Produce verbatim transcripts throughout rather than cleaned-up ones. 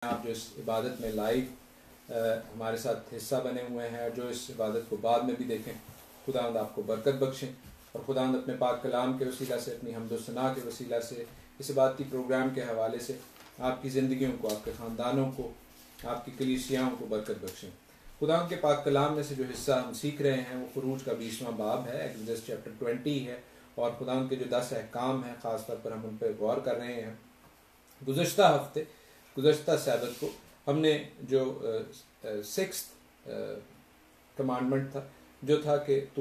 आप जो इस इबादत में लाइव हमारे साथ हिस्सा बने हुए हैं, जो इस इबादत को बाद में भी देखें, खुदावंद आपको बरकत बख्शें और खुदावंद अपने पाक कलाम के वसीला से, अपनी हम्द व सना के वसीला से, इस इबादती प्रोग्राम के हवाले से आपकी ज़िंदगियों को, आपके ख़ानदानों को, आपकी कलीसियाओं को बरकत बख्शें। खुदावंद के पाक कलाम में से जो हिस्सा हम सीख रहे हैं वो खुरूज का बीसवां बाब है, एक्सोडस चैप्टर ट्वेंटी है, और खुदावंद के जो दस अहकाम हैं ख़ास तौर पर हम उन पर गौर कर रहे हैं। गुज़श्ता हफ्ते, गुज़श्ता सब्त को हमने जो सिक्स कमांडमेंट था, जो था कि तू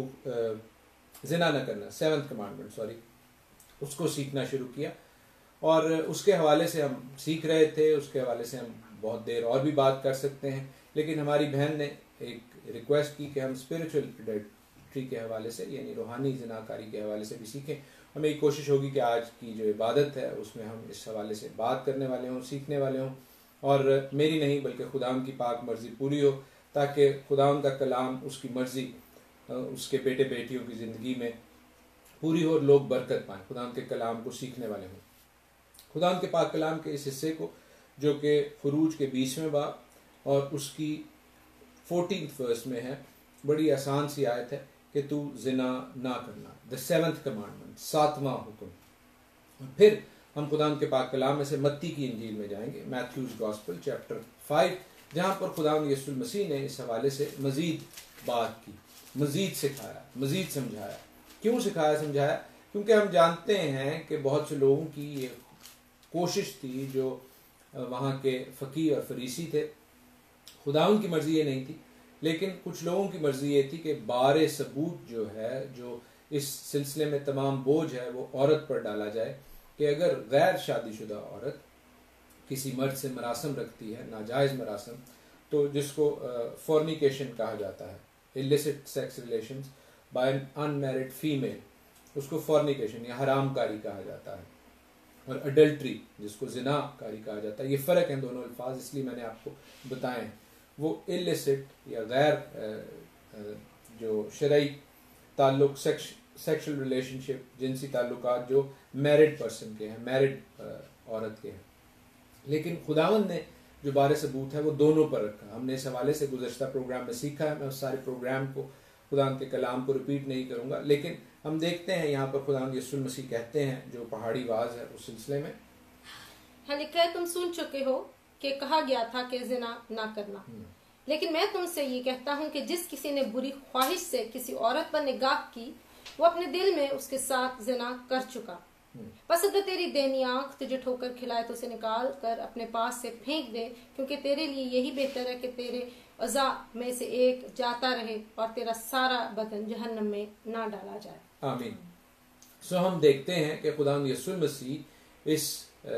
जिना न करना, सेवन्थ कमांडमेंट सॉरी, उसको सीखना शुरू किया और उसके हवाले से हम सीख रहे थे। उसके हवाले से हम बहुत देर और भी बात कर सकते हैं, लेकिन हमारी बहन ने एक रिक्वेस्ट की कि हम स्पिरिचुअल एडल्ट्री के हवाले से, यानी रूहानी जिनाकारी के हवाले से भी सीखें। हमें एक कोशिश होगी कि आज की जो इबादत है उसमें हम इस हवाले से बात करने वाले हों, सीखने वाले हों, और मेरी नहीं बल्कि खुदाम की पाक मर्जी पूरी हो, ताकि खुदाम का कलाम, उसकी मर्जी उसके बेटे बेटियों की ज़िंदगी में पूरी हो और लोग बरकत पाएँ, खुदाम के कलाम को सीखने वाले हों। खुदाम के पाक कलाम के इस हिस्से को, जो कि खुरूज के बीसवें बाब और उसकी फोर्टीन्थ वर्स में है, बड़ी आसान सी आयत है कि तू जिना ना करना, द सेवंथ कमांडमेंट, सातवां हुक्म। और फिर हम खुदाम के पाक कलाम में से मत्ती की इंजील में जाएंगे, मैथ्यूज गॉस्पेल चैप्टर फाइव, जहाँ पर खुदाम यीशु मसीह ने इस हवाले से मजीद बात की, मजीद सिखाया, मजीद समझाया। क्यों सिखाया समझाया? क्योंकि हम जानते हैं कि बहुत से लोगों की ये कोशिश थी, जो वहाँ के फ़कीह और फरीसी थे, खुदाउन की मर्जी ये नहीं थी, लेकिन कुछ लोगों की मर्जी ये थी कि बारे सबूत जो है, जो इस सिलसिले में तमाम बोझ है, वो औरत पर डाला जाए कि अगर गैर शादीशुदा औरत किसी मर्द से मरासम रखती है, नाजायज़ मरासम, तो जिसको फॉर्निकेशन कहा जाता है, illicit sex relations by an unmarried female, उसको फॉर्निकेशन या हरामकारी कहा जाता है, और अडल्ट्री जिसको जिनाकारी कहा जाता है। ये फ़र्क है दोनों अल्फाज, इसलिए मैंने आपको बताएं। वो इलिसिट या गैर जो शरई ताल्लुक, सेक्श सेक्शुअल रिलेशनशिप, जिनसी ताल्लुकात जो मैरिड पर्सन के हैं, मैरिड औरत के हैं। लेकिन खुदावंद ने जो बारे सबूत है वो दोनों पर रखा। हमने इस हवाले से गुज़श्ता प्रोग्राम में सीखा है, मैं उस सारे प्रोग्राम को, खुदावंद के कलाम को रिपीट नहीं करूँगा, लेकिन हम देखते हैं यहाँ पर खुदावंद यीशु मसीह कहते हैं, जो पहाड़ी वाज है उस सिलसिले में, हाँ लिखा है, तुम सुन चुके हो कि कहा गया था कि जिना ना करना, लेकिन मैं तुमसे ये कहता हूँ कि जिस किसी ने बुरी ख्वाहिश से किसी औरत पर निगाह की, वो अपने दिल में उसके साथ जिना कर चुका। बस अगर तेरी देनी आंख तुझे ठोकर खिलाए तो उसे निकाल कर अपने पास से फेंक दे, क्योंकि तेरे लिए यही बेहतर है कि तेरे अज़ा में से एक जाता रहे और तेरा सारा बदन जहन्नम में ना डाला जाए। आमीन। सो हम देखते हैं कि खुदावंद यीशु मसीह इस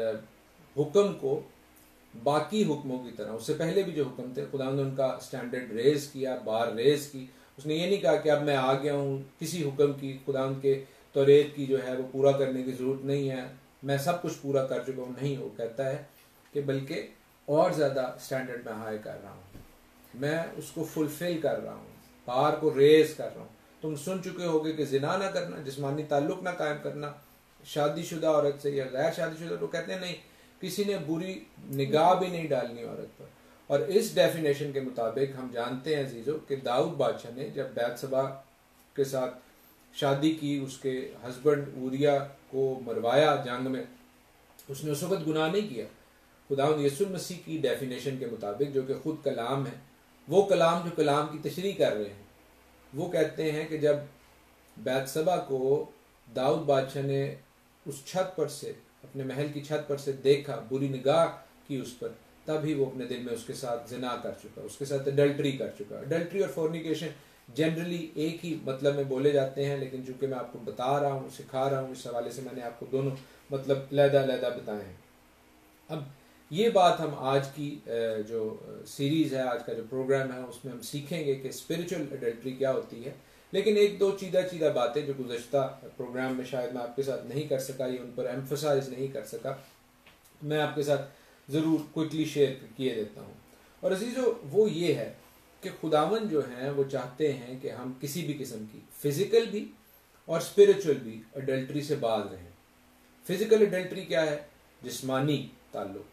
हुक्म को बाकी हुक्मों की तरह, उससे पहले भी जो हुक्म थे, खुदावंद ने उनका स्टैंडर्ड रेज किया, बार रेज की। उसने ये नहीं कहा कि अब मैं आ गया हूँ, किसी हुक्म की, खुदावंद के तौरेत की जो है वो पूरा करने की ज़रूरत नहीं है, मैं सब कुछ पूरा कर चुका हूँ। नहीं, वो कहता है कि बल्कि और ज़्यादा स्टैंडर्ड में हाई कर रहा हूँ, मैं उसको फुलफिल कर रहा हूँ, बार को रेज कर रहा हूँ। तुम सुन चुके होगे कि जिना ना करना, जिस्मानी ताल्लुक ना कायम करना शादीशुदा औरत से या गैर शादीशुदा, तो कहते हैं नहीं, किसी ने बुरी निगाह भी नहीं डालनी औरत पर। और इस डेफिनेशन के मुताबिक हम जानते हैं अजीजों कि दाऊद बादशाह ने जब बैतशबा के साथ शादी की, उसके हस्बैंड ऊरिया को मरवाया जंग में, उसने उस वक्त गुनाह नहीं किया। खुदावंद यीशु मसीह की डेफिनेशन के मुताबिक, जो कि खुद कलाम है, वो कलाम जो कलाम की तशरीह कर रहे हैं, वो कहते हैं कि जब बैतशबा को दाऊद बादशाह ने उस छत पर से, अपने महल की छत पर से देखा, बुरी निगाह की उस पर, तभी वो अपने दिल में उसके साथ जिना कर चुका, उसके साथ अडल्ट्री कर चुका। अडल्ट्री और फोर्निकेशन जनरली एक ही मतलब में बोले जाते हैं, लेकिन चूंकि मैं आपको बता रहा हूँ, सिखा रहा हूँ, इस हवाले से मैंने आपको दोनों मतलब लहदा लहदा बताए हैं। अब ये बात हम आज की जो सीरीज़ है, आज का जो प्रोग्राम है, उसमें हम सीखेंगे कि स्पिरिचुअल एडल्ट्री क्या होती है। लेकिन एक दो चीदा चीदा बातें जो गुज़श्ता प्रोग्राम में शायद मैं आपके साथ नहीं कर सका, या उन पर एम्फसाइज नहीं कर सका, मैं आपके साथ ज़रूर क्विकली शेयर किए देता हूँ। और अजीज़ों, वो ये है कि खुदावन जो हैं वो चाहते हैं कि हम किसी भी किस्म की फिज़िकल भी और स्पिरिचुअल भी अडल्ट्री से बाज रहें। फिज़िकल अडल्ट्री क्या है? जिस्मानी ताल्लुक,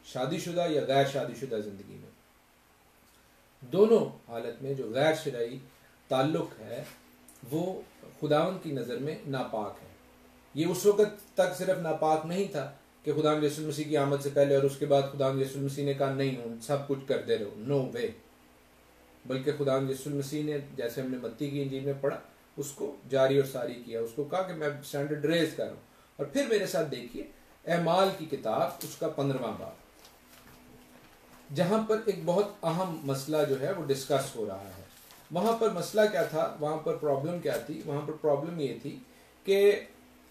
शादीशुदा या गैर शादीशुदा ज़िंदगी में, दोनों हालत में जो गैर शरई ताल्लुक़ है वो खुदावंद की नज़र में नापाक है। ये उस वक़्त तक सिर्फ नापाक नहीं था कि खुदावंद यीशु मसीह की आमद से पहले और उसके बाद खुदावंद यीशु मसीह ने कहा नहीं हो सब कुछ करते रहो, नो वे, बल्कि खुदावंद यीशु मसीह ने, जैसे हमने मत्ती की इंजील में पढ़ा, उसको जारी और सारी किया, उसको कहा कि मैं स्टैंडर्ड रेज कर रहा हूँ। और फिर मेरे साथ देखिए एमाल की किताब, उसका पंद्रहवां बाब, जहां पर एक बहुत अहम मसला जो है वो डिस्कस हो रहा है। वहां पर मसला क्या था, वहां पर प्रॉब्लम क्या थी? वहां पर प्रॉब्लम ये थी कि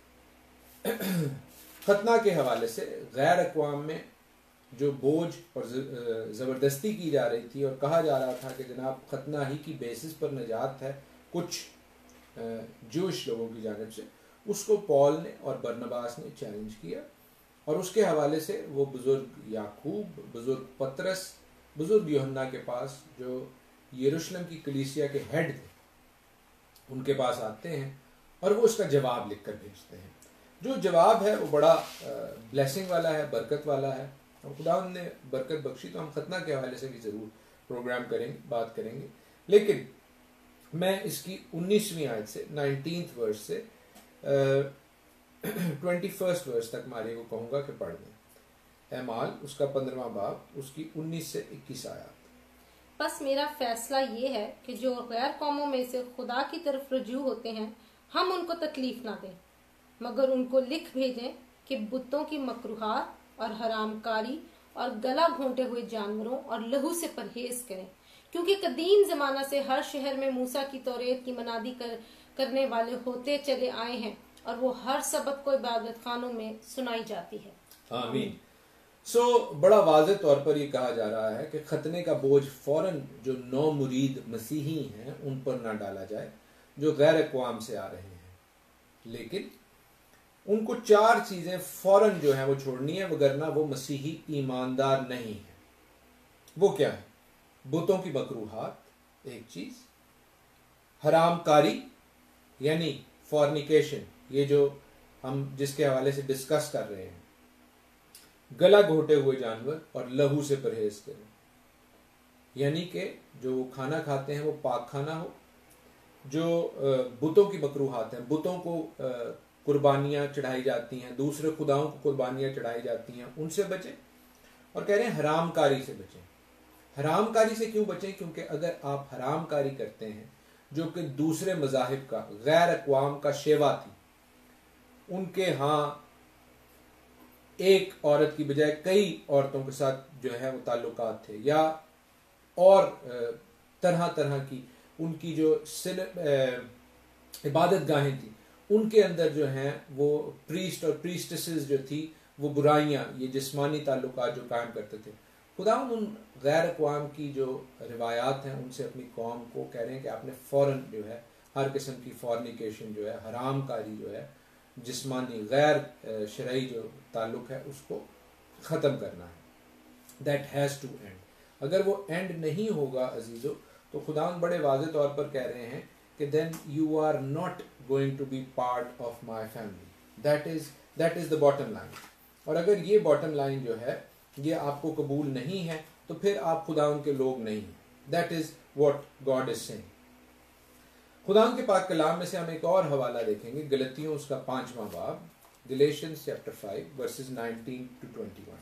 खतना के हवाले से गैर अक़वाम में जो बोझ और ज़बरदस्ती की जा रही थी और कहा जा रहा था कि जनाब खतना ही की बेसिस पर निजात है कुछ जूश लोगों की जानिब से, उसको पॉल ने और बरनबास ने चैलेंज किया। और उसके हवाले से वो बुज़ुर्ग याकूब, बुज़ुर्ग पतरस, बुज़ुर्ग यूहन्ना के पास जो यरूशलेम की कलीसिया के हेड थे, उनके पास आते हैं और वो उसका जवाब लिख कर भेजते हैं। जो जवाब है वो बड़ा ब्लेसिंग वाला है, बरकत वाला है, और खुदा ने बरकत बख्शी। तो हम खतना के हवाले से भी ज़रूर प्रोग्राम करेंगे, बात करेंगे, लेकिन मैं इसकी उन्नीसवीं आयत से नाइनटीन्थ वर्स से ट्वेंटी फर्स्ट वर्स तक मारे को कहूँगा कि पढ़ दें। एमाल उसका पंद्रहवां बाब, उसकी उन्नीस से इक्कीस आयत। बस मेरा फैसला ये है कि जो गैर कौमों में से खुदा की तरफ रजू होते हैं, हम उनको तकलीफ ना दें, मगर उनको लिख भेजें कि बुतों की मकरूहात और हरामकारी और गला घोंटे हुए जानवरों और लहू से परहेज करें, क्योंकि कदीम जमाना से हर शहर में मूसा की तौरेत की मनादी कर, करने वाले होते चले आए हैं और वो हर सबक को इबादत खानों में सुनाई जाती है। आमीन। सो so, बड़ा वाज़ेह तौर पर ये कहा जा रहा है कि खतने का बोझ फौरन जो नौ मुरीद मसीही हैं उन पर ना डाला जाए जो गैर अक़वाम से आ रहे हैं, लेकिन उनको चार चीजें फौरन जो है वो छोड़नी है, वगरना वो मसीही ईमानदार नहीं है। वो क्या है? बुतों की मकरूहात एक चीज, हरामकारी यानी फॉर्निकेशन, ये जो हम जिसके हवाले से डिस्कस कर रहे हैं, गला घोटे हुए जानवर और लहू से परहेज करें, यानी कि जो खाना खाते हैं वो पाक खाना हो। जो बुतों की मकरूहात हैं, बुतों को कुर्बानियां चढ़ाई जाती हैं, दूसरे खुदाओं को कुर्बानियां चढ़ाई जाती हैं, उनसे बचें। और कह रहे हैं हरामकारी से बचें। हरामकारी से क्यों बचें? क्योंकि अगर आप हरामकारी करते हैं जो कि दूसरे मज़ाहिब का, गैर अक़वाम का शेवा थी, उनके यहाँ एक औरत की बजाय कई औरतों के साथ जो है वो ताल्लुकात थे, या और तरह तरह की उनकी जो इबादत गाहें थी, उनके अंदर जो हैं वो प्रीस्ट और प्रीस्टेसेस जो थी वो बुराइयां, ये जिस्मानी ताल्लुकात जो कायम करते थे। खुदा उन गैर अक़वाम की जो रिवायात हैं उनसे अपनी कौम को कह रहे हैं कि आपने फ़ौरन जो है हर किस्म की फॉर्निकेशन जो है, हरामकारी जो है, जिस्मानी गैर शरई जो ताल्लुक़ है उसको ख़त्म करना है। That has to end. अगर वो एंड नहीं होगा अजीज़ों, तो खुदा बड़े वाज़ेह तौर पर कह रहे हैं कि then you are not going to be part of my family. That is that is the bottom line. और अगर ये बॉटम लाइन जो है ये आपको कबूल नहीं है तो फिर आप खुदा के लोग नहीं हैं। That is what God is saying. खुदा के पाक कलाम में से हम एक और हवाला देखेंगे, गलतियों उसका पांचवां बाब, Galatians chapter five verses nineteen to twenty one.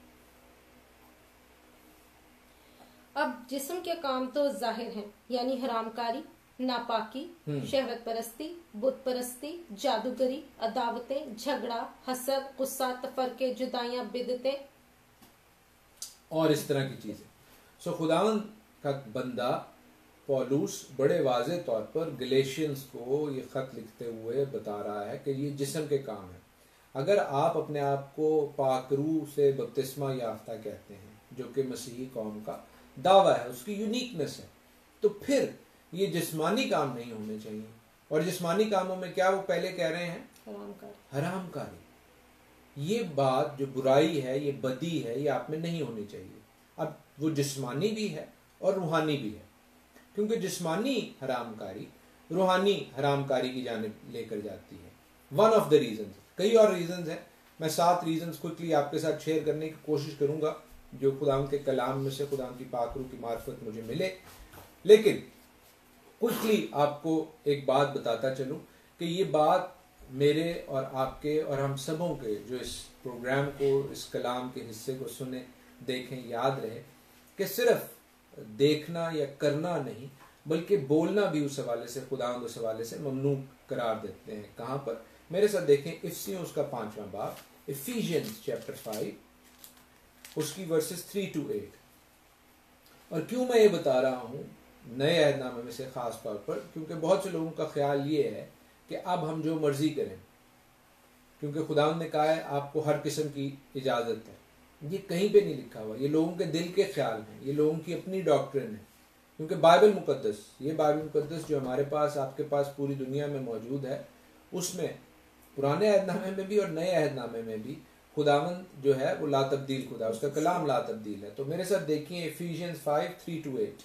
अब जिस्म के काम तो जाहिर हैं, यानी हरामकारी, नापाकी, शहवत परस्ती, बुत परस्ती, जादूगरी, अदावतें, झगड़ा, हसद, गुस्सा, तफरके, जुदाइयां, बिदतें और इस तरह की चीजें। सो खुदावन का बंदा पौलुस बड़े वाज़ेह तौर पर गलेशियंस को ये खत लिखते हुए बता रहा है कि ये जिस्म के काम है। अगर आप अपने आप को पाकरू से बपतिस्मा याफ्ता कहते हैं, जो कि मसीही कौम का दावा है, उसकी यूनिकनेस है, तो फिर ये जिस्मानी काम नहीं होने चाहिए। और जिस्मानी कामों में क्या वो पहले कह रहे हैं? हरामकारी। हरामकारी। ये बात जो बुराई है, ये बदी है, ये आप में नहीं होनी चाहिए। अब वो जिस्मानी भी है और रूहानी भी है, क्योंकि जिस्मानी हरामकारी रूहानी हरामकारी की जानिब लेकर जाती है। वन ऑफ द रीजंस, कई और रीजंस हैं, मैं सात रीजंस क्विकली आपके साथ शेयर करने की कोशिश करूंगा जो खुदा के कलाम में से खुदा की पाक रूह की मार्फत मुझे मिले। लेकिन क्विकली आपको एक बात बताता चलूं कि ये बात मेरे और आपके और हम सबों के जो इस प्रोग्राम को, इस कलाम के हिस्से को सुने, देखें, याद रहे कि सिर्फ देखना या करना नहीं बल्कि बोलना भी उस हवाले से, खुदा उस हवाले से ममनू करार देते हैं। कहाँ पर? मेरे साथ देखें इफिसियों उसका पांचवां बाब, इफिशियंस चैप्टर फाइव, उसकी वर्सेस थ्री टू एट। और क्यों मैं ये बता रहा हूँ नए अहदनामे में से खास तौर पर, क्योंकि बहुत से लोगों का ख्याल ये है कि अब हम जो मर्जी करें, क्योंकि खुदा ने कहा है आपको हर किस्म की इजाज़त है। ये कहीं पे नहीं लिखा हुआ, ये लोगों के दिल के ख्याल हैं, ये लोगों की अपनी डॉक्ट्रिन है। क्योंकि बाइबल मुकद्दस, ये बाइबल मुकद्दस जो हमारे पास, आपके पास, पूरी दुनिया में मौजूद है, उसमें पुराने अहदनामे में भी और नए अहदनामे में भी खुदावंद जो है वो ला तब्दील खुदा, उसका कलाम ला तब्दील है। तो मेरे साथ देखिए Ephesians five three to eight.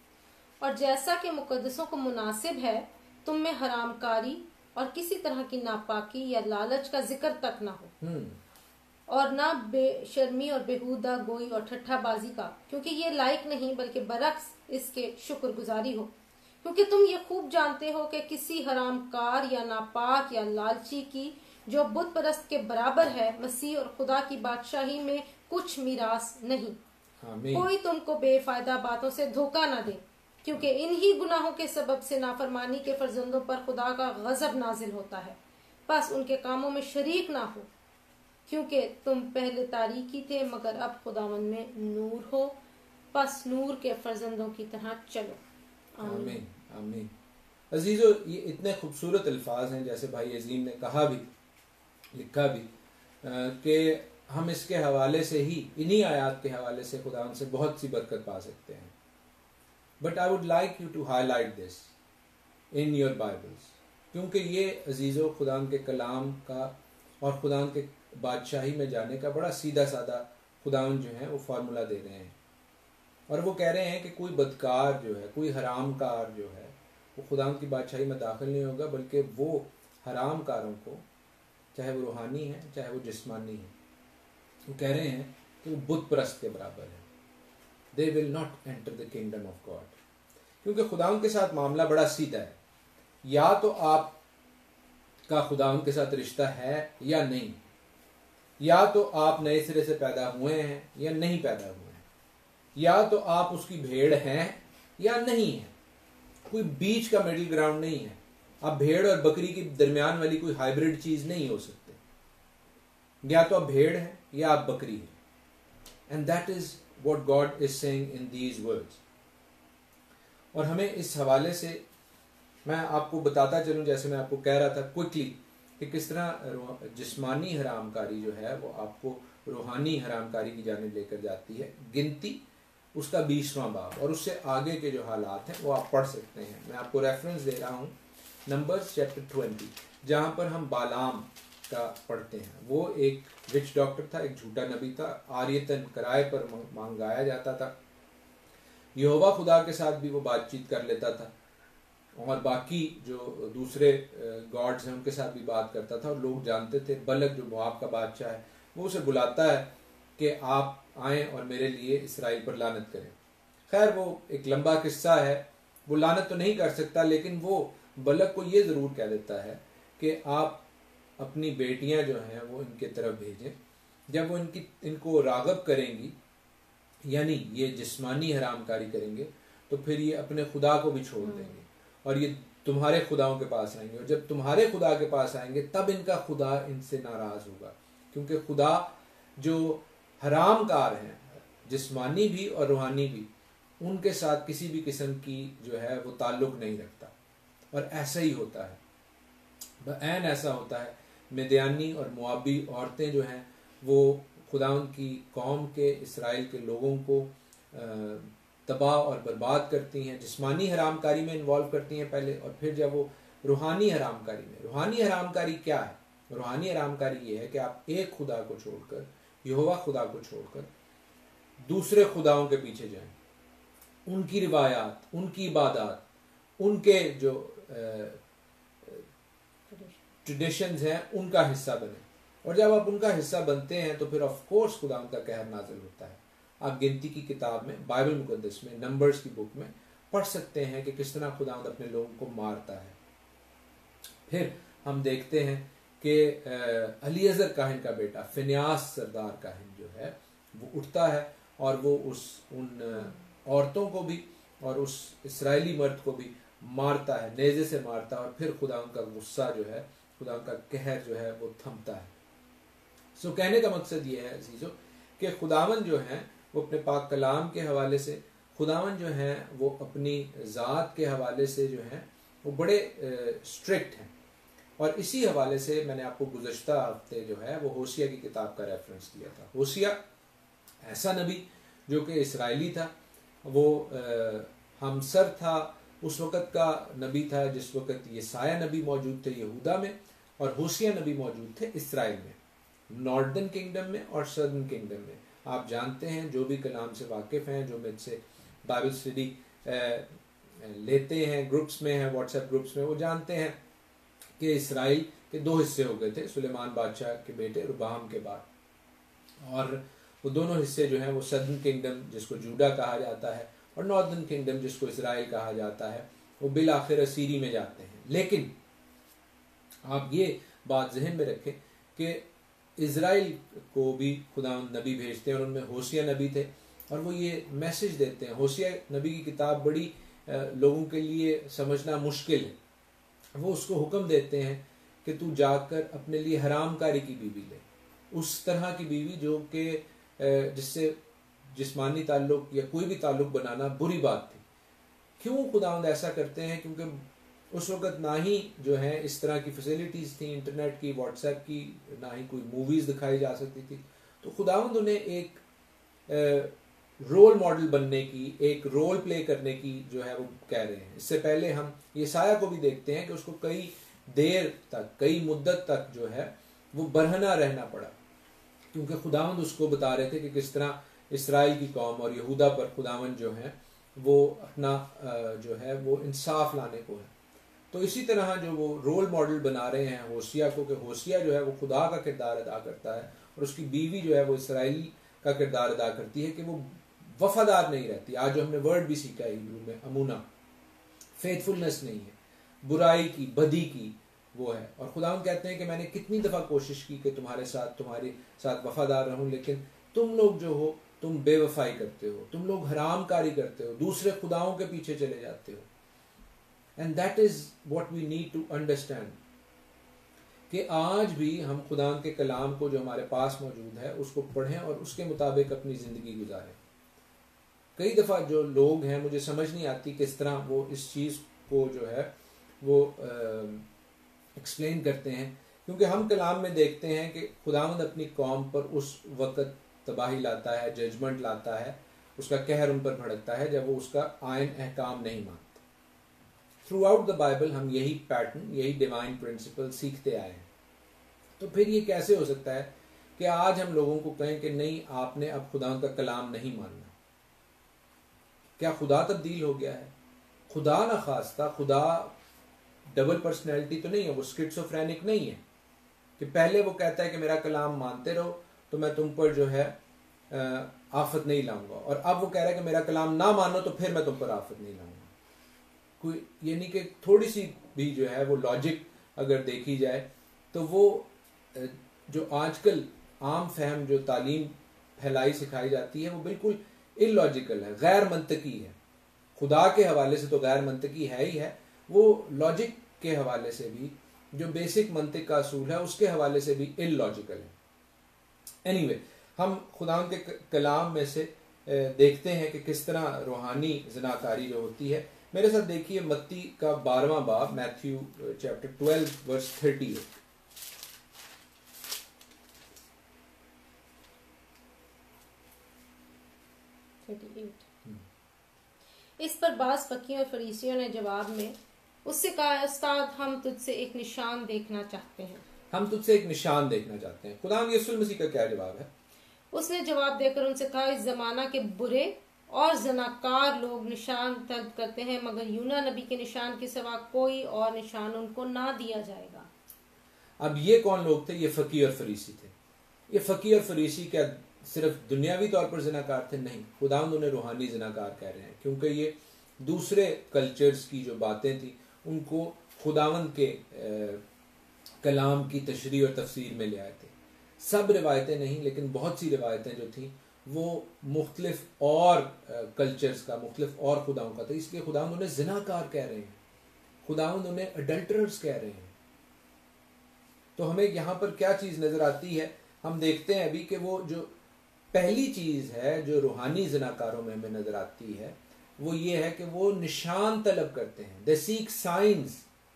और जैसा कि मुकद्दसों को मुनासिब है तुम में हरामकारी और किसी तरह की नापाकी या लालच का जिक्र तक ना हो, और ना बेशर्मी और बेहुदा गोई और ठट्ठाबाजी का, क्योंकि ये लायक नहीं बल्कि बरक्स इसके शुक्रगुजारी हो। क्योंकि तुम ये खूब जानते हो कि किसी हरामकार या नापाक या लालची की जो बुत परस्त के बराबर है मसीह और खुदा की बादशाही में कुछ मीरास नहीं। कोई तुमको बेफायदा बातों से धोखा ना दे, क्योंकि इन्हीं गुनाहों के सबब से नाफरमानी के फर्जंदों पर खुदा का गजब नाजिल होता है। बस उनके कामों में शरीक ना हो, क्योंकि तुम पहले तारीकी थे मगर अब खुदावन में नूर हो। बस नूर के फर्जंदों की तरह चलो। आमीन आमीन। अजीजों, ये इतने खूबसूरत अल्फाज हैं, जैसे भाई अजीम ने कहा भी, लिखा भी, कि हम इसके हवाले से ही, इन्हीं आयात के हवाले से खुदा से बहुत सी बरकत पा सकते हैं। But I would like you to highlight this in your Bibles, क्योंकि ये अजीज़ों खुदा के कलाम का और खुदा के बादशाही में जाने का बड़ा सीधा साधा खुदा जो है वो फार्मूला दे रहे हैं। और वो कह रहे हैं कि कोई बदकार जो है, कोई हरामकार जो है, वो खुदा की बादशाही में दाखिल नहीं होगा, बल्कि वो हरामकारों को, चाहे वो रूहानी है चाहे वो जिस्मानी है, वो कह रहे हैं कि वो बुत परस्त के बराबर है। They will not enter the kingdom of God. क्योंकि खुदा के साथ मामला बड़ा सीधा है, या तो आप का खुदा के साथ रिश्ता है या नहीं, या तो आप नए सिरे से पैदा हुए हैं या नहीं पैदा हुए हैं, या तो आप उसकी भेड़ हैं या नहीं है। कोई बीच का मिडिल ग्राउंड नहीं है। आप भेड़ और बकरी के दरमियान वाली कोई हाइब्रिड चीज नहीं हो सकते। या तो आप भेड़ हैं या आप बकरी हैं। And that is what God is saying in these words. और हमें इस हवाले से मैं आपको बताता चलूं, जैसे मैं आपको कह रहा था क्विकली, कि किस तरह जिस्मानी हरामकारी जो है वो आपको रूहानी हरामकारी की जानिब लेकर जाती है। गिनती उसका बीसवां बाब, और उससे आगे के जो हालात हैं वो आप पढ़ सकते हैं। मैं आपको रेफरेंस दे रहा हूँ नंबर्स चैप्टर ट्वेंटी, जहाँ पर हम बालाम का पढ़ते हैं। वो एक विच डॉक्टर था, एक झूठा नबी था, आर्यतन किराए पर मंगाया जाता था। यहोवा खुदा के साथ भी वो बातचीत कर लेता था, और बाकी जो दूसरे गॉड्स हैं उनके साथ भी बात करता था। और लोग जानते थे, बलक जो मोआब का बादशाह है वो उसे बुलाता है कि आप आएँ और मेरे लिए इसराइल पर लानत करें। खैर वो एक लंबा किस्सा है, वो लानत तो नहीं कर सकता, लेकिन वो बलक को ये ज़रूर कह देता है कि आप अपनी बेटियां जो हैं वो इनके तरफ भेजें। जब वो इनकी इनको रागब करेंगी, यानी ये जिस्मानी हरामकारी करेंगे, तो फिर ये अपने खुदा को भी छोड़ देंगे और ये तुम्हारे खुदाओं के पास आएंगे। और जब तुम्हारे खुदा के पास आएंगे तब इनका खुदा इनसे नाराज होगा, क्योंकि खुदा जो हरामकार हैं, जिस्मानी भी और रूहानी भी, उनके साथ किसी भी किस्म की जो है वो ताल्लुक नहीं रखता। और ऐसा ही होता है, ऐन ऐसा होता है। मिद्यानी और मुआबी औरतें जो हैं वो खुदा की कौम के, इसराइल के लोगों को तबाह और बर्बाद करती हैं, जिस्मानी हरामकारी में इन्वॉल्व करती हैं पहले, और फिर जब वो रूहानी हरामकारी में, रूहानी हरामकारी क्या है? रूहानी हरामकारी ये है कि आप एक खुदा को छोड़कर, यहोवा खुदा को छोड़कर दूसरे खुदाओं के पीछे जाएं, उनकी रिवायात, उनकी इबादत, उनके जो ट्रेडिशंस हैं उनका हिस्सा बने। और जब आप उनका हिस्सा बनते हैं तो फिर ऑफ कोर्स खुदा उनका कहर नाजिल होता है। आप गिनती की किताब में, बाइबल मुकद्दस में, नंबर्स की बुक में पढ़ सकते हैं कि किस तरह खुदावंद अपने लोगों को मारता है। फिर हम देखते हैं कि अलीअज़र काहिन का बेटा फिन्यास सरदार काहिन जो है वो उठता है और वो उस उन औरतों को भी और उस इस्राएली मर्द को भी मारता है, नेज़े से मारता है, और फिर खुदावंद का गुस्सा जो है, खुदावंद का कहर जो है वो थमता है। सो so, कहने का मकसद ये है अजीजों कि खुदावंद जो है वो अपने पाक कलाम के हवाले से, खुदावंद जो है वो अपनी ज़ात के हवाले से जो है वो बड़े स्ट्रिक्ट हैं। और इसी हवाले से मैंने आपको गुज़श्ता हफ्ते जो है वो होशिया की किताब का रेफरेंस दिया था। होशिया ऐसा नबी जो कि इसराइली था, वो हमसर था, उस वक़्त का नबी था जिस वक़्त यसाया नबी मौजूद थे यहूदा में और होशिया नबी मौजूद थे इसराइल में, नॉर्दर्न किंगडम में और सदर्न किंगडम में। आप जानते हैं, जो भी कलाम से वाकिफ़ हैं, जो मुझसे बाइबल स्टडी लेते हैं, ग्रुप्स में हैं, व्हाट्सएप ग्रुप्स में, वो जानते हैं कि इसराइल के दो हिस्से हो गए थे सुलेमान बादशाह के बेटे रुबाम के बाद, और वो दोनों हिस्से जो हैं वो सदर्न किंगडम जिसको जूडा कहा जाता है और नॉर्दर्न किंगडम जिसको इसराइल कहा जाता है, वो बिल आखिर असीरी में जाते हैं। लेकिन आप ये बात जहन में रखें कि इज़राइल को भी खुदा नबी भेजते हैं और उनमें होशिया नबी थे और वो ये मैसेज देते हैं। होशिया नबी की किताब बड़ी लोगों के लिए समझना मुश्किल है। वो उसको हुक्म देते हैं कि तू जाकर अपने लिए हरामकारी की बीवी ले, उस तरह की बीवी जो कि जिससे जिस्मानी ताल्लुक या कोई भी ताल्लुक बनाना बुरी बात थी। क्यों खुदावंद ऐसा करते हैं? क्योंकि उस वक़्त ना ही जो है इस तरह की फैसिलिटीज़ थी, इंटरनेट की, व्हाट्सएप की, ना ही कोई मूवीज़ दिखाई जा सकती थी। तो खुदावंद उन्हें एक रोल मॉडल बनने की, एक रोल प्ले करने की जो है वो कह रहे हैं। इससे पहले हम यसाया को भी देखते हैं कि उसको कई देर तक, कई मुद्दत तक जो है वो बरहना रहना पड़ा, क्योंकि खुदावंद उसको बता रहे थे कि किस तरह इसराइल की कौम और यहूदा पर खुदावंद जो है वो अपना जो है वो इंसाफ लाने को है। तो इसी तरह जो वो रोल मॉडल बना रहे हैं होशिया को, कि होशिया जो है वो खुदा का किरदार अदा करता है और उसकी बीवी जो है वो इसराइल का किरदार अदा करती है कि वो वफादार नहीं रहती। आज जो हमने वर्ड भी सीखा है हिब्रू में, अमूना, फेथफुलनेस नहीं है, बुराई की, बदी की वो है। और खुदावंद कहते हैं कि मैंने कितनी दफ़ा कोशिश की कि तुम्हारे साथ तुम्हारे साथ वफादार रहूं, लेकिन तुम लोग जो हो तुम बेवफाई करते हो, तुम लोग हरामकारी करते हो, दूसरे खुदाओं के पीछे चले जाते हो। And that is what we need to understand कि आज भी हम खुदा के कलाम को जो हमारे पास मौजूद है उसको पढ़ें और उसके मुताबिक अपनी ज़िंदगी गुजारें। कई दफ़ा जो लोग हैं, मुझे समझ नहीं आती किस तरह वो इस चीज़ को जो है वो एक्सप्लेन करते हैं, क्योंकि हम कलाम में देखते हैं कि खुदावंद अपनी कौम पर उस वक़्त तबाही लाता है, जजमेंट लाता है, उसका कहर उन पर भड़कता है जब वो उसका आयन अहकाम नहीं मानते। थ्रू आउट द बाइबल हम यही पैटर्न, यही डिवाइन प्रिंसिपल सीखते आए हैं। तो फिर ये कैसे हो सकता है कि आज हम लोगों को कहें कि नहीं, आपने अब खुदा का कलाम नहीं मानना? क्या खुदा तब्दील हो गया है? खुदा ना खास्ता खुदा डबल पर्सनैलिटी तो नहीं है, वो स्किज़ोफ्रेनिक नहीं है कि पहले वो कहता है कि मेरा कलाम मानते रहो तो मैं तुम पर जो है आफत नहीं लाऊंगा, और अब वो कह रहा है कि मेरा कलाम ना मानो तो फिर मैं तुम पर आफत नहीं लाऊंगा। कोई यानी कि थोड़ी सी भी जो है वो लॉजिक अगर देखी जाए तो वो जो आजकल आम फहम जो तालीम फैलाई सिखाई जाती है वो बिल्कुल इलॉजिकल है, गैर मंतकी है। खुदा के हवाले से तो गैर मंतकी है ही है, वो लॉजिक के हवाले से भी, जो बेसिक मंतिक का असूल है उसके हवाले से भी इलॉजिकल है। एनीवे anyway, हम खुदा के कलाम में से देखते हैं कि किस तरह रूहानी ज़नाकारी जो होती है। मेरे साथ देखिए मत्ती का बारहवां बाब, Matthew chapter twelve verse thirty eight. इस पर बाज़ फकीहों और फरीसियों ने जवाब में उससे कहा, उस्ताद हम तुझसे एक निशान देखना चाहते हैं। हम तुझसे एक निशान देखना चाहते हैं। खुदा यीशु मसीह का क्या जवाब है? उसने जवाब देकर उनसे कहा, इस जमाना के बुरे और जनाकार लोग निशान तलब करते हैं, मगर यूना नबी के निशान के सिवा कोई और निशान उनको ना दिया जाएगा। अब ये कौन लोग थे? ये फकीर और फरीसी थे। ये फकीर और फरीसी क्या सिर्फ दुनियावी तौर पर जिनाकार थे, नहीं, खुदावंद उन्हें रूहानी जिनाकार कह रहे हैं, क्योंकि ये दूसरे कल्चर्स की जो बातें थी उनको खुदावंद के ए, कलाम की तशरीह और तफसीर में ले आए थे। सब रिवायतें नहीं, लेकिन बहुत सी रिवायतें जो थी वो मुख्तलिफ और कल्चर्स का, मुख्तलिफ और खुदाओं का था, इसलिए खुदावंद उन्हें जिनाकार कह रहे हैं, खुदावंद उन्हें अडल्टरर्स कह रहे हैं। तो हमें यहाँ पर क्या चीज़ नज़र आती है, हम देखते हैं अभी कि वो जो पहली चीज़ है जो रूहानी जिनाकारों में हमें नज़र आती है वो ये है कि वो निशान तलब करते हैं, दे सीक साइंस।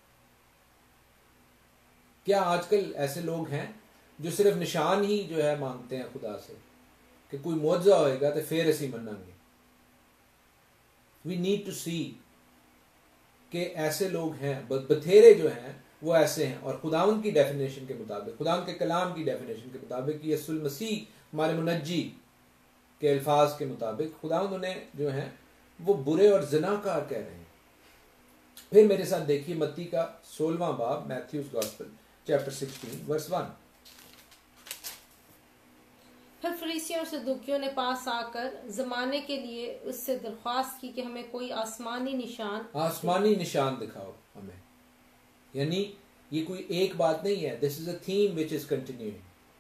क्या आजकल ऐसे लोग हैं जो सिर्फ निशान ही जो है मांगते हैं खुदा से कि कोई मौजज़ा होएगा तो फिर असी मनांगे? वी नीड टू सी कि ऐसे लोग हैं, बथेरे जो हैं वो ऐसे हैं, और खुदावंद की डेफिनेशन के मुताबिक, खुदावंद के कलाम की डेफिनेशन के मुताबिक, यीशु मसीह हमारे मुनज्जी के अल्फाज के मुताबिक खुदावंद उन्हें जो हैं वो बुरे और ज़िनाकार कह रहे हैं। फिर मेरे साथ देखिए मत्ती का सोलहवां बाब, Matthew's gospel chapter sixteen verse one. फिर फरीसियों और सदूकियों ने पास आकर जमाने के लिए उससे दरख्वास्त की कि हमें कोई आसमानी निशान आसमानी निशान दिखाओ हमें। यानी ये कोई एक बात नहीं है, this is a theme which is continuing.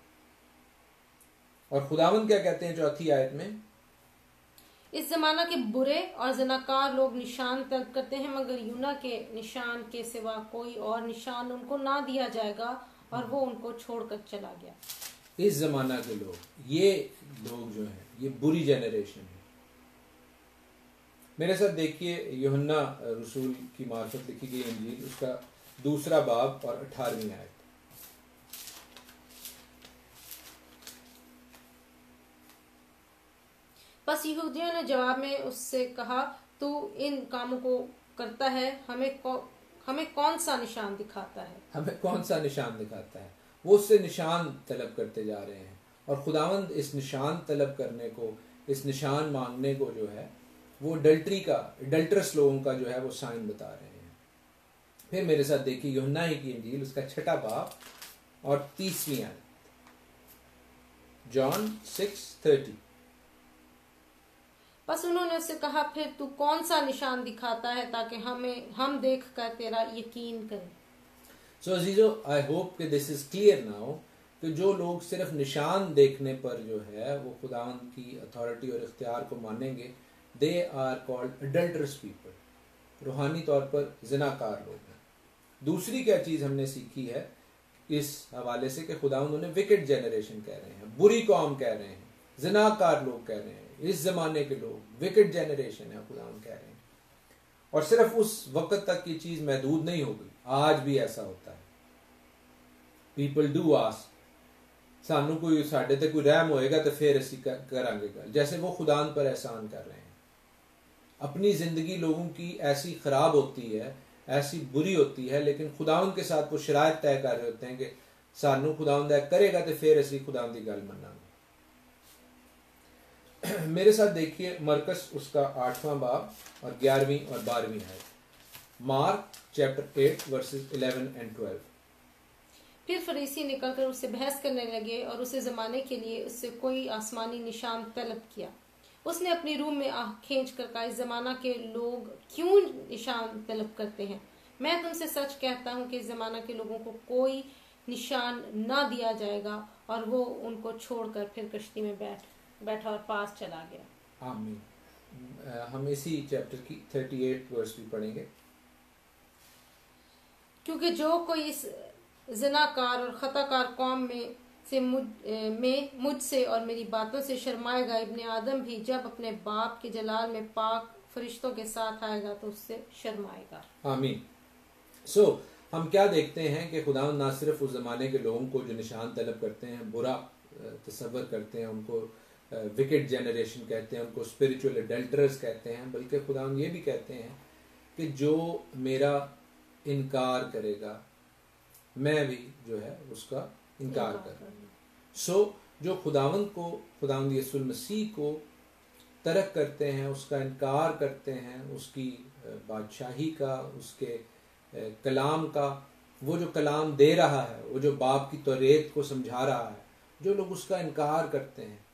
और खुदावंद क्या कहते हैं चौथी आयत में, इस जमाना के बुरे और जनाकार लोग निशान तलब करते हैं, मगर यूना के निशान के सिवा कोई और निशान उनको ना दिया जाएगा, और वो उनको छोड़कर चला गया। इस जमाना के लोग, ये लोग जो हैं ये बुरी जनरेशन है। मेरे साथ देखिए यूहन्ना रसूल की मार्फत लिखी गई इंजील, उसका दूसरा बाब और अठारहवीं आयत। बस यहूदियों ने जवाब में उससे कहा, तू इन कामों को करता है, हमें कौ, हमें कौन सा निशान दिखाता है? हमें कौन सा निशान दिखाता है? वो उससे निशान तलब करते जा रहे हैं, और खुदावंद इस निशान तलब करने को, इस निशान मांगने को जो है वो अडल्ट्री का, अडल्टरस लोगों का जो है वो साइन बता रहे हैं। फिर मेरे साथ देखिए यूहन्ना ही की इंजील, उसका छठा बाब और तीसवीं आयत, जॉन सिक्स थर्टी। बस उन्होंने उससे कहा, फिर तू कौन सा निशान दिखाता है ताकि हमें हम देख कर तेरा यकीन करें। सो अजीजो, आई होप कि दिस इज क्लियर नाउ कि जो लोग सिर्फ निशान देखने पर जो है वो खुदावंद की अथॉरिटी और इख्तियार को मानेंगे, they are called adulterous people, रूहानी तौर पर जिनाकार लोग हैं। दूसरी क्या चीज़ हमने सीखी है इस हवाले से कि खुदावंद उन्हें विकेट जनरेशन कह रहे हैं, बुरी कौम कह रहे हैं, जिनाकार लोग कह रहे हैं, इस जमाने के लोग विकेट जनरेशन है खुदावंद कह रहे हैं। और सिर्फ उस वक्त तक ये चीज़ महदूद नहीं हो गई, आज भी ऐसा होता है। पीपल डू आस्क, सानू कोई साढ़े ते कोई रहम होएगा तो फिर असी करांगे गल, जैसे वो खुदान पर एहसान कर रहे हैं। अपनी जिंदगी लोगों की ऐसी खराब होती है, ऐसी बुरी होती है, लेकिन खुदावंद के साथ वो शरायत तय कर रहे होते हैं कि सानू खुदावंद करेगा तो फिर असी खुदावंद की गल मनांगे। मेरे साथ देखिए मरकस उसका आठवां बाब और ग्यारहवीं और बारहवीं है, Mark chapter eight verses eleven and twelve. फिर फरीसी निकलकर उससे बहस करने लगे और उसे जमाने के लिए उससे कोई आसमानी निशान तलब किया। उसने अपनी रूह में आह खींच कर कहा, इस जमाना के लोग क्यों निशान तलब करते हैं? मैं तुमसे सच कहता हूँ कि इस जमाना के लोगों को कोई निशान ना दिया जाएगा। और वो उनको छोड़कर फिर कश्ती में बैठ बैठा और पास चला गया। आमीन। हम इसी चैप्टर की अड़तीस वर्स भी पढ़ेंगे। क्योंकि जो कोई इस ज़िनाकार और खताकार कौम में से मुझ में मुझसे और मेरी बातों से शर्माएगा, इब्ने आदम भी जब अपने बाप के जलाल में पाक फरिश्तों के साथ आएगा तो उससे शर्माएगा। आमीन। सो so, हम क्या देखते हैं कि खुदावंद ना सिर्फ उस जमाने के लोगों को जो निशान तलब करते हैं बुरा तसव्वुर करते हैं, उनको विकेट जनरेशन कहते हैं, उनको स्पिरिचुअल अडल्टरर्स कहते हैं, बल्कि खुदावंद ये भी कहते हैं कि जो मेरा इनकार करेगा मैं भी जो है उसका इनकार करूँगा। सो so, जो खुदावंद को, खुदावंद यीशु मसीह को तरक करते हैं, उसका इनकार करते हैं, उसकी बादशाही का, उसके कलाम का, वो जो कलाम दे रहा है, वो जो बाप की तौरेत को समझा रहा है, जो लोग उसका इनकार करते हैं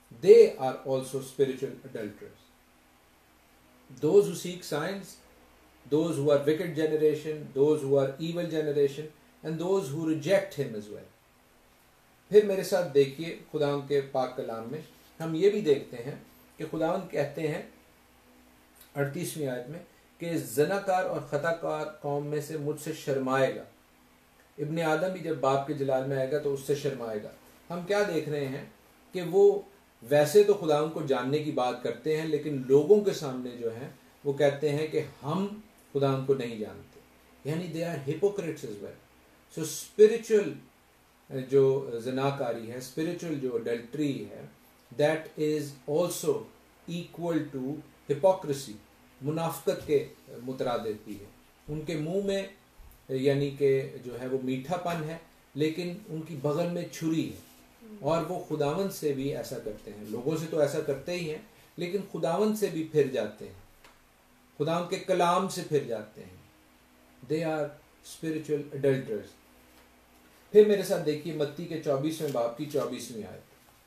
they are also spiritual adulterers. Those who seek signs, those who are wicked generation, those who are evil generation, and those who reject him as well. फिर मेरे साथ देखिए खुदावंद के पाक कलाम में हम ये भी देखते हैं कि खुदावंद कहते हैं अड़तीसवीं आयत में कि ज़नाकार और ख़ताकार कौम में से मुझसे शर्माएगा। इब्ने आदम भी जब बाप के जलाल में आएगा तो उससे शर्माएगा। हम क्या देख रहे हैं कि वो वैसे तो खुदावंद को जानने की बात करते हैं, लेकिन लोगों के सामने जो है वो कहते हैं कि हम खुदावंद को नहीं जानते, यानी they are hypocrites as well. So spiritual जो जनाकारी है, स्पिरिचुअल जो अडल्ट्री है, that is also equal to hypocrisy, मुनाफकत के मुतरादिफ भी है। उनके मुंह में यानी कि जो है वो मीठापन है, लेकिन उनकी बगल में छुरी है। और वो खुदावंद से भी ऐसा करते हैं, लोगों से तो ऐसा करते ही हैं, लेकिन खुदावंद से भी फिर जाते हैं, खुदावंद के कलाम से फिर जाते हैं। They are spiritual adulterers. फिर मेरे साथ देखिए मत्ती के चौबीसवें बाब की चौबीसवीं आयत,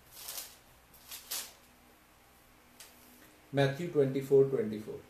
Matthew twenty four twenty four.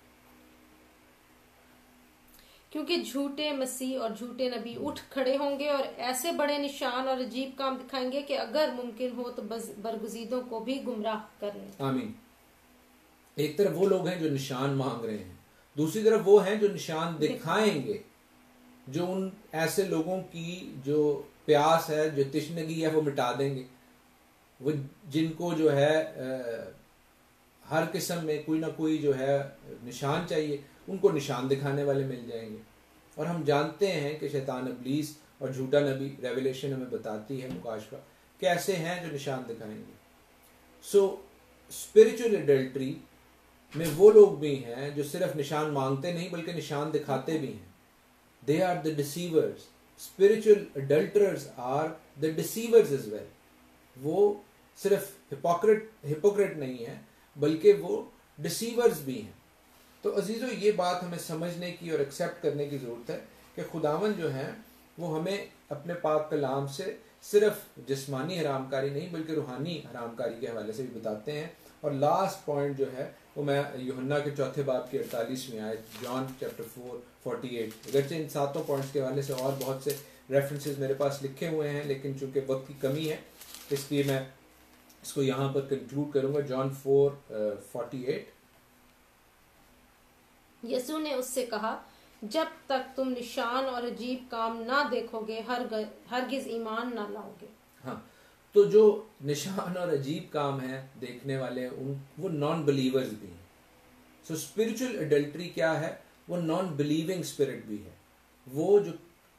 क्योंकि झूठे मसीह और झूठे नबी उठ खड़े होंगे और ऐसे बड़े निशान और अजीब काम दिखाएंगे कि अगर मुमकिन हो तो बरगुजीदों को भी गुमराह कर लें। आमीन। एक तरफ वो लोग हैं जो निशान मांग रहे हैं, दूसरी तरफ वो हैं जो निशान दिखाएंगे, जो उन ऐसे लोगों की जो प्यास है, जो तिश्नगी है, वो मिटा देंगे। वो जिनको जो है आ, हर किस्म में कोई ना कोई जो है निशान चाहिए, उनको निशान दिखाने वाले मिल जाएंगे। और हम जानते हैं कि शैतान इब्लीस और झूठा नबी, रेवलेशन हमें बताती है मुकाशफा, कि ऐसे हैं जो निशान दिखाएंगे। सो स्पिरिचुअल एडल्ट्री में वो लोग भी हैं जो सिर्फ निशान मांगते नहीं बल्कि निशान दिखाते भी हैं। They are the deceivers. Spiritual adulterers are the deceivers as well. वो सिर्फ हिपोक्रेट हिपोक्रेट नहीं है, बल्कि वो डिसीवर्स भी हैं। तो अजीजों, ये बात हमें समझने की और एक्सेप्ट करने की ज़रूरत है कि खुदावन जो है वो हमें अपने पाक कलाम से सिर्फ जिस्मानी हरामकारी नहीं बल्कि रूहानी हरामकारी के हवाले से भी बताते हैं। और लास्ट पॉइंट जो है वो मैं यूहन्ना के चौथे बाब की अड़तालीसवीं आयत, John chapter four forty eight, अगरचे इन सातों पॉइंट्स के हवाले से और बहुत से रेफरेंसेस मेरे पास लिखे हुए हैं, लेकिन चूंकि वक्त की कमी है इसलिए मैं इसको यहाँ पर कंक्लूड करूँगा। John four forty eight. यीशु ने उससे कहा, जब तक तुम निशान और अजीब काम ना देखोगे हर हरगिज ईमान ना लाओगे। हाँ, तो जो निशान और अजीब काम है देखने वाले उन वो नॉन बिलीवर्स भी हैं। सो स्पिरिचुअल एडल्ट्री क्या है? वो नॉन बिलीविंग स्पिरिट भी है, वो जो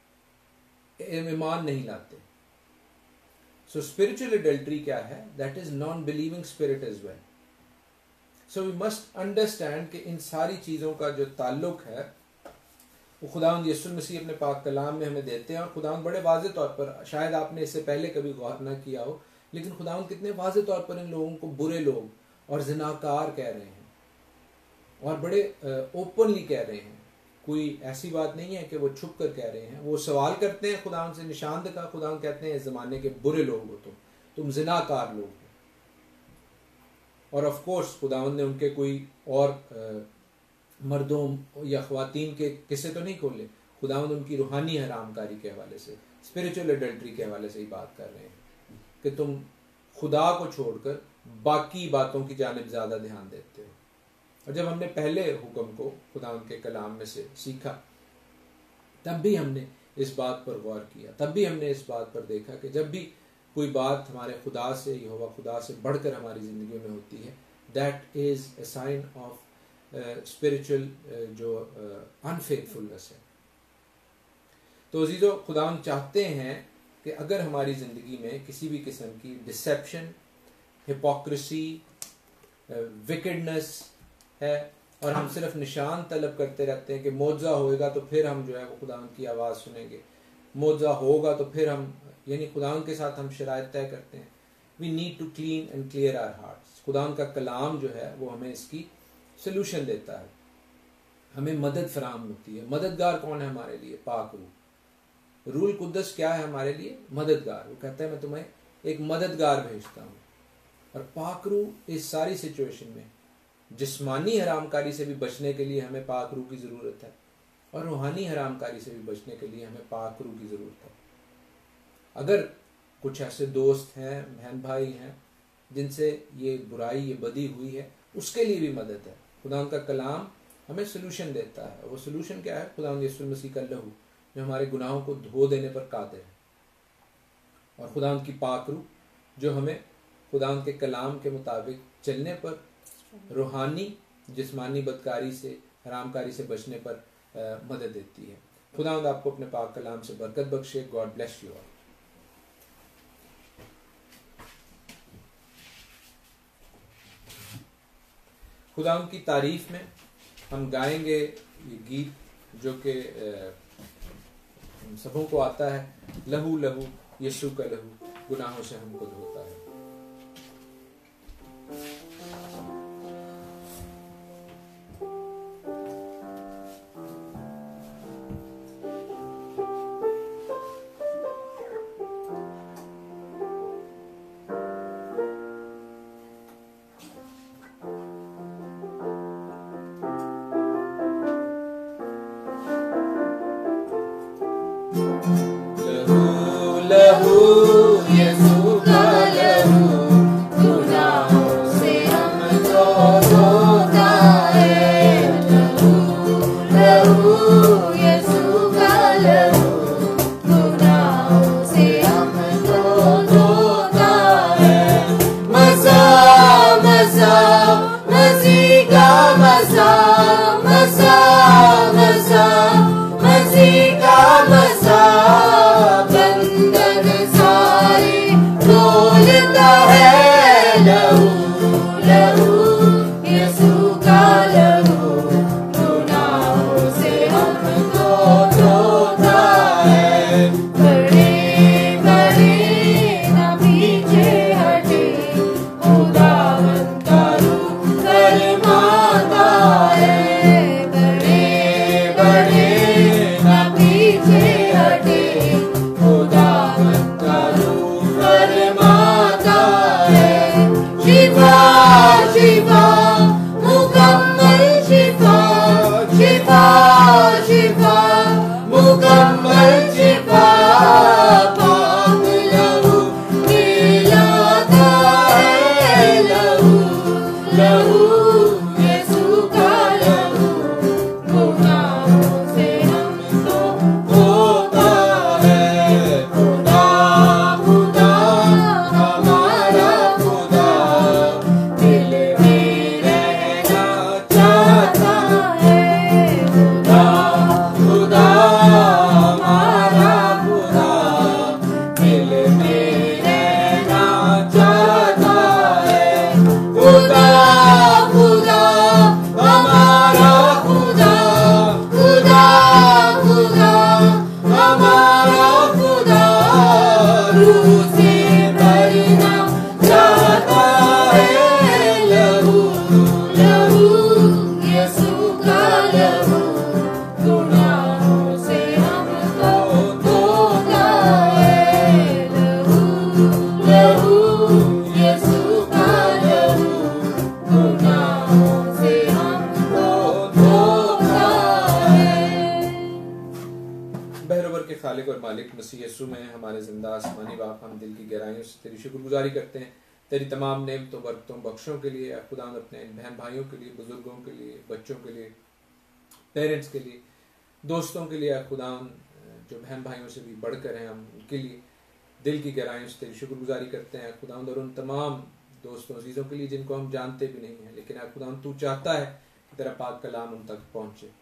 ईमान नहीं लाते। सो स्पिरिचुअल एडल्ट्री क्या है? That is non believing spirit as well. So we must understand कि इन सारी चीज़ों का जो ताल्लुक है वो खुदावंद यीशु मसीह अपने पाक कलाम में हमें देते हैं। और खुदावंद बड़े वाज़ेह तौर पर, शायद आपने इससे पहले कभी गौर ना किया हो, लेकिन खुदावंद कितने वाज़ेह तौर पर इन लोगों को बुरे लोग और ज़िनाकार कह रहे हैं, और बड़े ओपनली कह रहे हैं। कोई ऐसी बात नहीं है कि वो छुप कर कह रहे हैं। वो सवाल करते हैं खुदावंद से, निशान दिखा। खुदावंद कहते हैं इस ज़माने के बुरे लोग हो तुम तुम ज़िनाकार लोग हो। और ऑफ कोर्स खुदावंद ने उनके कोई और आ, मर्दों या ख्वातीन के किस्से तो नहीं खोले। खुदावंद उनकी रूहानी हरामकारी के हवाले से, स्पिरिचुअल एडल्ट्री के हवाले से ही बात कर रहे हैं कि तुम खुदा को छोड़कर बाकी बातों की जानिब ज़्यादा ध्यान देते हो। और जब हमने पहले हुक्म को खुदावंद के कलाम में से सीखा, तब भी हमने इस बात पर गौर किया, तब भी हमने इस बात पर देखा कि जब भी कोई बात हमारे खुदा से, यहोवा खुदा से बढ़कर हमारी ज़िंदगी में होती है, that is a sign of spiritual जो अनफेथफुलनेस uh, है। तो अजीज़ों, खुदावंद चाहते हैं कि अगर हमारी ज़िंदगी में किसी भी किस्म की डिसेप्शन, हिपोक्रेसी, विकेडनेस है और हम सिर्फ निशान तलब करते रहते हैं कि मौजा होएगा तो फिर हम जो है वो खुदावंद की आवाज़ सुनेंगे, मौजा होगा तो फिर हम, यानी खुदावंद के साथ हम शराइत तय करते हैं। We need to clean and clear our hearts. खुदावंद का कलाम जो है वो हमें इसकी सोल्यूशन देता है, हमें मदद फराहम होती है। मददगार कौन है हमारे लिए? पाक रूह। रूल कुद्दस क्या है हमारे लिए? मददगार। वो कहता है मैं तुम्हें एक मददगार भेजता हूँ। और पाक रूह इस सारी सिचुएशन में जिस्मानी हरामकारी से भी बचने के लिए हमें पाक रूह की ज़रूरत है और रूहानी हरामकारी से भी बचने के लिए हमें पाक रूह की ज़रूरत है। अगर कुछ ऐसे दोस्त हैं, बहन भाई हैं जिनसे ये बुराई, ये बदी हुई है, उसके लिए भी मदद है। खुदा का कलाम हमें सोल्यूशन देता है। वो सोल्यूशन क्या है? खुदा यीशु मसीह का लहू जो हमारे गुनाहों को धो देने पर कादिर है, और खुदा की पाक रूह जो हमें खुदा के कलाम के मुताबिक चलने पर रूहानी जिस्मानी बदकारी से, हरामकारी से बचने पर आ, मदद देती है। खुदा आपको अपने पाक कलाम से बरकत बख्शे। God bless you all. खुदा की तारीफ में हम गाएंगे ये गीत जो कि हम सबों को आता है, लहू लहू यीशु का लहू गुनाहों से हमको धोता है। तेरी तमाम नेमतों, बरकतों, बख्शों के लिए खुदा अपने बहन भाइयों के लिए, बुजुर्गों के लिए, बच्चों के लिए, पेरेंट्स के लिए, दोस्तों के लिए, खुदा जो बहन भाइयों से भी बढ़कर हैं, हम उनके लिए दिल की गहराइयों से तेरी शुक्रगुजारी करते हैं खुदा, और उन तमाम दोस्तों अजीज़ों के लिए जिनको हम जानते भी नहीं हैं, लेकिन खुदा तू चाहता है कि तेरा पाक कलाम उन तक पहुँचे।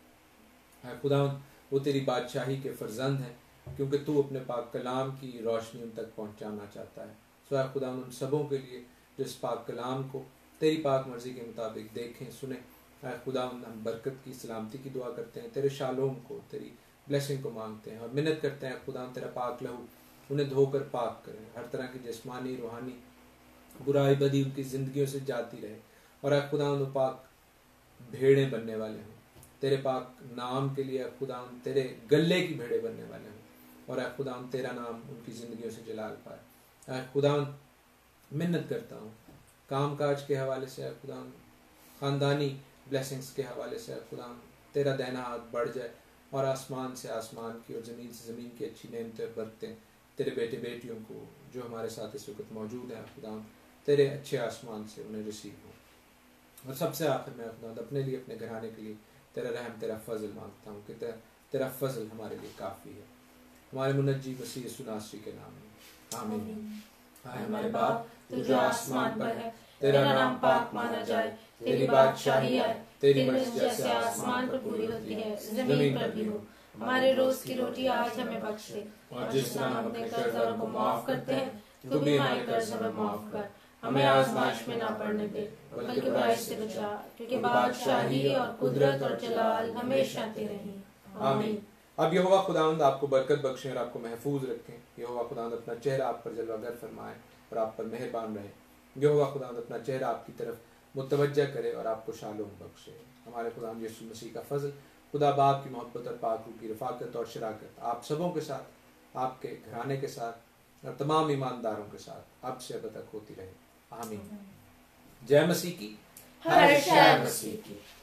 खुदा वो तेरी बादशाही के फर्जंद हैं, क्योंकि तू अपने पाक कलाम की रोशनी उन तक पहुँचाना चाहता है। सो खुदा उन सबों के लिए जो इस पाक कलाम को तेरी पाक मर्जी के मुताबिक देखें, सुने, खुदा हम बरकत की, सलामती की दुआ करते हैं, तेरे शालोम को, तेरी ब्लेसिंग को मांगते हैं और मिन्नत करते हैं खुदा तेरा पाक लहू उन्हें धोकर पाक करें, हर तरह की जिस्मानी रूहानी बुराई बदी उनकी ज़िंदगियों से जाती रहे, और खुदा उन पाक भेड़ें बनने वाले हों, तेरे पाक नाम के लिए खुदा तेरे गले की भेड़ें बनने वाले हों, और खुदा तेरा नाम उनकी ज़िंदगियों से जलाल पाए। खुदा मिन्नत करता हूँ काम काज के हवाले से है खुदा, ख़ानदानी ब्लेसिंग्स के हवाले से है खुदा, तेरा देना हाथ बढ़ जाए और आसमान से आसमान की और ज़मीन से ज़मीन की अच्छी नेमतें बरतें तेरे बेटे बेटियों को जो हमारे साथ इस वक्त मौजूद हैं खुदा, तेरे अच्छे आसमान से उन्हें रिसीव हो। और सबसे आखिर में खुदा अपने लिए, अपने घराने के लिए तेरा रहम, तेरा फजल मांगता हूँ कि तेरा, तेरा फजल हमारे लिए काफ़ी है। हमारे मुनज्जी मसीह यीशु नासरी के नाम में आमीन। हाय हमारे बाप तू जो आसमान पर है, तेरा नाम पाक माना जाए, तेरी बादशाही आए, तेरी मर्जी जैसे आसमान पर पूरी होती है जमीन पर भी हो। हमारे रोज की रोटी आज हमें बख्श दे, और जिस तरह हम अपने कर्जदारों को माफ करते हैं तू भी हमारे कर्ज हमें माफ कर। हमें आजमाइश में ना पड़ने दे, बल्कि बुराई से बचा, क्योंकि बादशाही और कुदरत और जलाल हमेशा तेरे हैं। आमीन। अब यहोवा खुदावंद आपको बरकत बख्शे और आपको महफूज रखें। यहोवा खुदावंद अपना चेहरा आप पर जलवागर फरमाए और आप पर मेहरबान रहे। यहोवा खुदावंद अपना चेहरा आपकी तरफ मुतवज्जा करे और आपको शालोम बख्शे। हमारे खुदावंद यीशु मसीह का फजल, खुदा बाप की मोहब्बत और पाक रूह की रफाकत और शराकत आप सबों के साथ, आपके घराने के साथ और तमाम ईमानदारों के साथ अब से अब तक होती रहे। आमीन। जय मसीह की। हर शय मसीह की।